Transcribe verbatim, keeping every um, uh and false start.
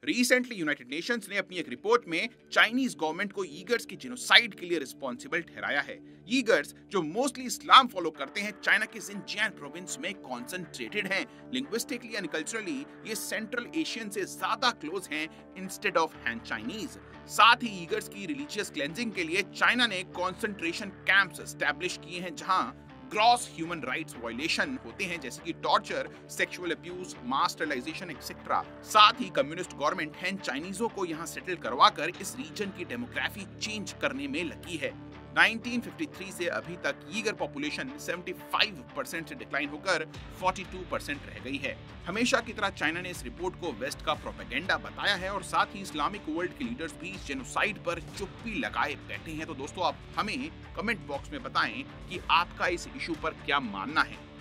Recently United Nations ने अपनी एक रिपोर्ट में चाइनीज गवर्नमेंट को ईगर्स की जेनोसाइड के लिए रिस्पॉन्सिबल ठहराया है। ईगर्स जो मोस्टली इस्लाम फॉलो करते हैं, चाइना के जिनजियांग प्रोविंस में कॉन्सेंट्रेटेड हैं। लिंग्विस्टिकली एंड कल्चरली ये सेंट्रल एशियन से ज्यादा क्लोज हैं इंस्टेड ऑफ हैन चाइनीज। साथ ही ईगर्स की रिलीजियस क्लेंजिंग के लिए चाइना ने कॉन्सेंट्रेशन कैंप्स एस्टैब्लिश किए हैं जहां ग्रॉस ह्यूमन राइट्स वायलेशन होते हैं, जैसे कि torture, sexual abuse, mass sterilization etcetera. साथ ही कम्युनिस्ट गवर्नमेंट हैन चाइनीजों को यहां सेटल करवाकर इस रीजन की डेमोग्राफी चेंज करने में लगी है। नाइनटीन फिफ्टी थ्री से अभी तक ईगर पॉपुलेशन पचहत्तर परसेंट से डिक्लाइन होकर बयालीस परसेंट रह गई है। हमेशा की तरह चाइना ने इस रिपोर्ट को वेस्ट का प्रोपेगेंडा बताया है और साथ ही इस्लामिक वर्ल्ड के लीडर्स भी जेनोसाइड पर चुप्पी लगाए बैठे हैं। तो दोस्तों, आप हमें कमेंट बॉक्स में बताएं कि आपका इस इशू पर क्या मानना है।